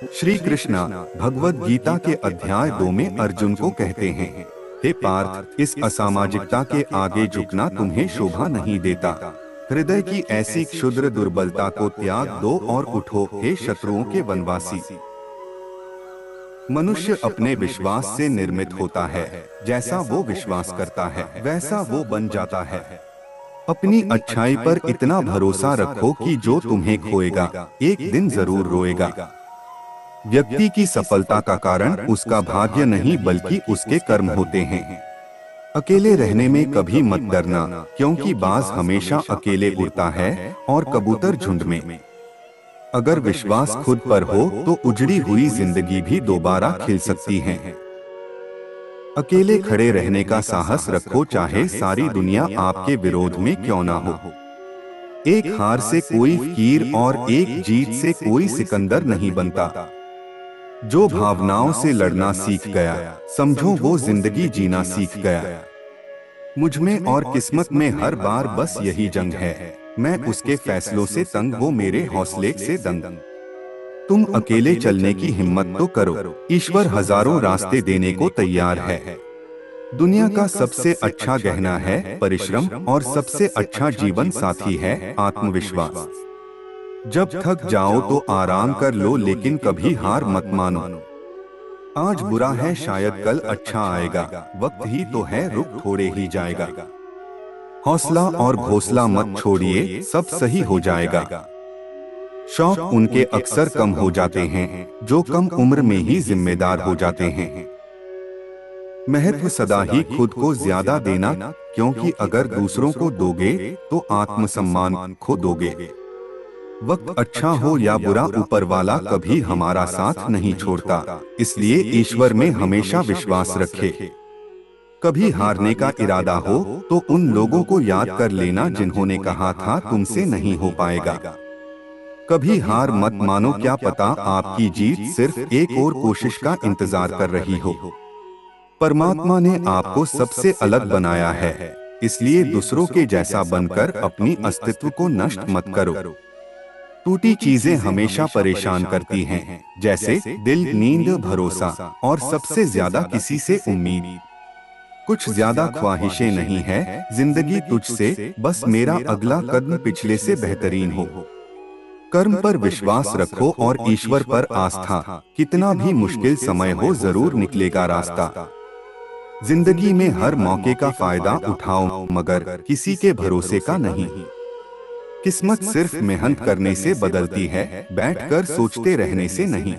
श्री कृष्णा भगवद गीता के अध्याय 2 में अर्जुन को कहते हैं, हे पार्थ, इस असामाजिकता के आगे झुकना तुम्हें शोभा नहीं देता। हृदय की ऐसी क्षुद्र दुर्बलता को त्याग दो और उठो, हे शत्रुओं के वनवासी। मनुष्य अपने विश्वास से निर्मित होता है। जैसा वो विश्वास करता है वैसा वो बन जाता है। अपनी अच्छाई पर इतना भरोसा रखो कि जो तुम्हें खोएगा एक दिन जरूर रोएगा। व्यक्ति की सफलता का कारण उसका भाग्य नहीं बल्कि उसके कर्म होते हैं। अकेले रहने में कभी मत डरना, क्योंकि बाज हमेशा अकेले उड़ता है और कबूतर झुंड में। अगर विश्वास खुद पर हो तो उजड़ी हुई जिंदगी भी दोबारा खिल सकती है। अकेले खड़े रहने का साहस रखो, चाहे सारी दुनिया आपके विरोध में क्यों ना हो। एक हार से कोई फकीर और एक जीत से कोई सिकंदर नहीं बनता। जो भावनाओं से लड़ना सीख गया, समझो वो जिंदगी जीना सीख गया। मुझ में और किस्मत में हर बार बस यही जंग है। मैं उसके फैसलों से तंग, वो मेरे हौसले से दंग। तुम अकेले चलने की हिम्मत तो करो, ईश्वर हजारों रास्ते देने को तैयार है। दुनिया का सबसे अच्छा गहना है परिश्रम, और सबसे अच्छा जीवन साथी है आत्मविश्वास। जब थक जाओ तो आराम कर लो, लेकिन कभी हार मत मानो। आज बुरा है शायद कल अच्छा आएगा, वक्त ही तो है रुक थोड़े ही जाएगा। हौसला और घोंसला मत छोड़िए, सब सही हो जाएगा। शौक उनके अक्सर कम हो जाते हैं जो कम उम्र में ही जिम्मेदार हो जाते हैं। महत्व सदा ही खुद को ज्यादा देना, क्योंकि अगर दूसरों को दोगे तो आत्मसम्मान खो दोगे। वक्त अच्छा हो या बुरा, ऊपर वाला कभी हमारा साथ नहीं छोड़ता, इसलिए ईश्वर में हमेशा विश्वास रखे। कभी हारने का इरादा हो तो उन लोगों को याद कर लेना जिन्होंने कहा था तुमसे नहीं हो पाएगा। कभी हार मत मानो, क्या पता आपकी जीत सिर्फ एक और कोशिश का इंतजार कर रही हो। परमात्मा ने आपको सबसे अलग बनाया है, इसलिए दूसरों के जैसा बनकर अपनी अस्तित्व को नष्ट मत करो। टूटी चीजें हमेशा परेशान करती हैं, जैसे दिल, नींद, भरोसा और सबसे ज्यादा किसी से उम्मीद। कुछ ज्यादा ख्वाहिशें नहीं है जिंदगी तुझसे, बस मेरा अगला कदम पिछले से बेहतरीन हो। कर्म पर विश्वास रखो और ईश्वर पर आस्था, कितना भी मुश्किल समय हो जरूर निकलेगा रास्ता। जिंदगी में हर मौके का फायदा उठाओ, मगर किसी के भरोसे का नहीं। किस्मत सिर्फ मेहनत करने से बदलती है, बैठकर सोचते रहने से नहीं।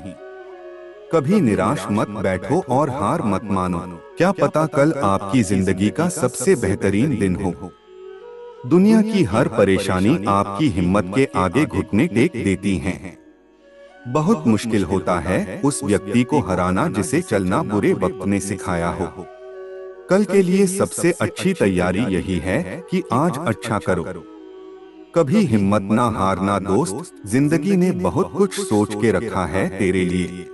कभी निराश मत बैठो और हार मत मानो, क्या पता कल आपकी जिंदगी का सबसे बेहतरीन दिन हो। दुनिया की हर परेशानी आपकी हिम्मत के आगे घुटने टेक देती हैं। बहुत मुश्किल होता है उस व्यक्ति को हराना जिसे चलना बुरे वक्त ने सिखाया हो। कल के लिए सबसे अच्छी तैयारी यही है कि आज अच्छा करो। कभी हिम्मत ना हारना दोस्त, जिंदगी ने बहुत कुछ सोच के रखा है तेरे लिए।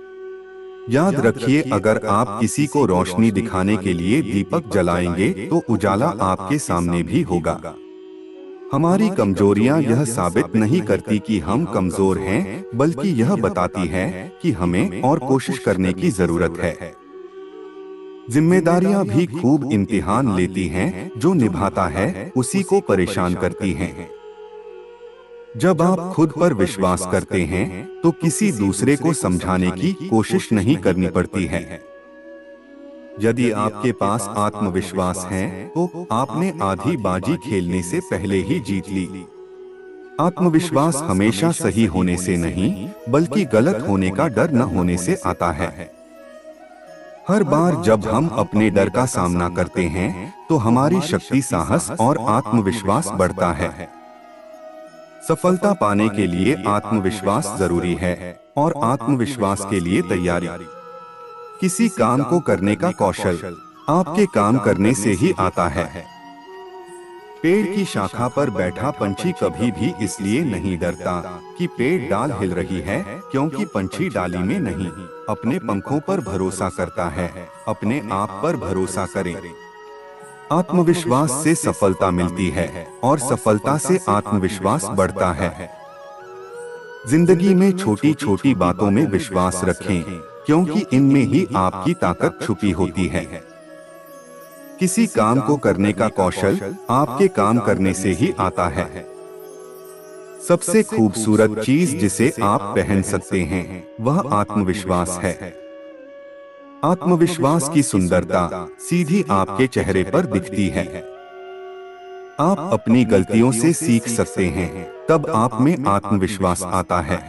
याद रखिए, अगर आप किसी को रोशनी दिखाने के लिए दीपक जलाएंगे तो उजाला आपके सामने भी होगा। हमारी कमजोरियां यह साबित नहीं करती कि हम कमजोर हैं, बल्कि यह बताती है कि हमें और कोशिश करने की जरूरत है। जिम्मेदारियां भी खूब इम्तिहान लेती हैं, जो निभाता है उसी को परेशान करती हैं। जब आप खुद पर विश्वास करते हैं तो किसी दूसरे को समझाने की कोशिश नहीं करनी पड़ती है। यदि आपके पास आत्मविश्वास है तो आपने आधी बाजी खेलने से पहले ही जीत ली। आत्मविश्वास हमेशा सही होने से नहीं, बल्कि गलत होने का डर न होने से आता है। हर बार जब हम अपने डर का सामना करते हैं तो हमारी शक्ति, साहस और आत्मविश्वास बढ़ता है। सफलता पाने के लिए आत्मविश्वास जरूरी है, और आत्मविश्वास के लिए तैयारी। किसी काम को करने का कौशल आपके काम करने से ही आता है। पेड़ की शाखा पर बैठा पंछी कभी भी इसलिए नहीं डरता कि पेड़ डाल हिल रही है, क्योंकि पंछी डाली में नहीं, अपने पंखों पर भरोसा करता है। अपने आप पर भरोसा करें। आत्मविश्वास से सफलता मिलती है और सफलता से आत्मविश्वास बढ़ता है। जिंदगी में छोटी छोटी बातों में विश्वास रखें, क्योंकि इनमें ही आपकी ताकत छुपी होती है। किसी काम को करने का कौशल आपके काम करने से ही आता है। सबसे खूबसूरत चीज जिसे आप पहन सकते हैं वह आत्मविश्वास है। आत्मविश्वास की सुंदरता सीधी आपके चेहरे पर दिखती है। आप अपनी गलतियों से सीख सकते हैं, तब आप में आत्मविश्वास आता है।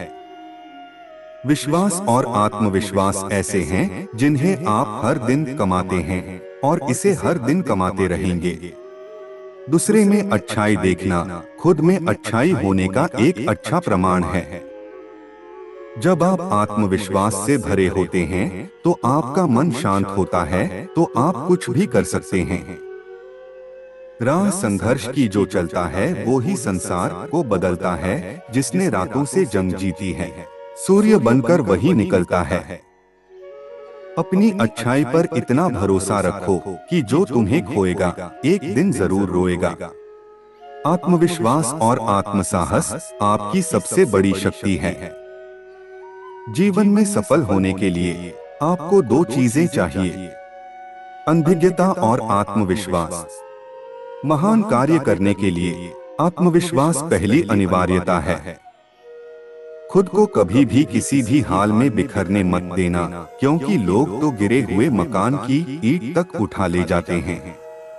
विश्वास और आत्मविश्वास ऐसे हैं जिन्हें आप हर दिन कमाते हैं और इसे हर दिन कमाते रहेंगे। दूसरे में अच्छाई देखना खुद में अच्छाई होने का एक अच्छा प्रमाण है। जब आप आत्मविश्वास से भरे होते हैं तो आपका मन शांत होता है, तो आप कुछ भी कर सकते हैं। राह संघर्ष की जो चलता है वो ही संसार को बदलता है। जिसने रातों से जंग जीती है सूर्य बनकर वही निकलता है। अपनी अच्छाई पर इतना भरोसा रखो कि जो तुम्हें खोएगा एक दिन जरूर रोएगा। आत्मविश्वास और आत्मसाहस आपकी सबसे बड़ी शक्ति है। जीवन में सफल होने के लिए आपको दो चीजें चाहिए, अनभिज्ञता और आत्मविश्वास। महान कार्य करने के लिए आत्मविश्वास पहली अनिवार्यता है। खुद को कभी भी किसी भी हाल में बिखरने मत देना, क्योंकि लोग तो गिरे हुए मकान की ईंट तक उठा ले जाते हैं।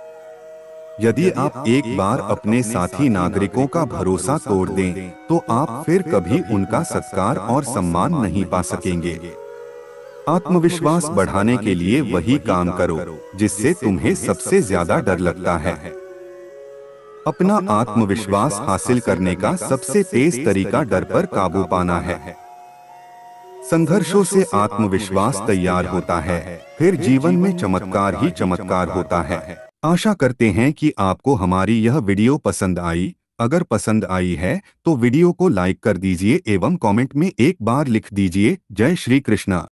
यदि आप एक बार अपने साथी नागरिकों का भरोसा तोड़ दें, तो आप फिर कभी उनका सत्कार और सम्मान नहीं पा सकेंगे। आत्मविश्वास बढ़ाने के लिए वही काम करो जिससे तुम्हें सबसे ज्यादा डर लगता है। अपना आत्मविश्वास हासिल करने का सबसे तेज तरीका डर पर काबू पाना है। संघर्षों से आत्मविश्वास तैयार होता है, फिर जीवन में चमत्कार ही चमत्कार होता है। आशा करते हैं कि आपको हमारी यह वीडियो पसंद आई। अगर पसंद आई है तो वीडियो को लाइक कर दीजिए एवं कमेंट में एक बार लिख दीजिए जय श्री कृष्णा।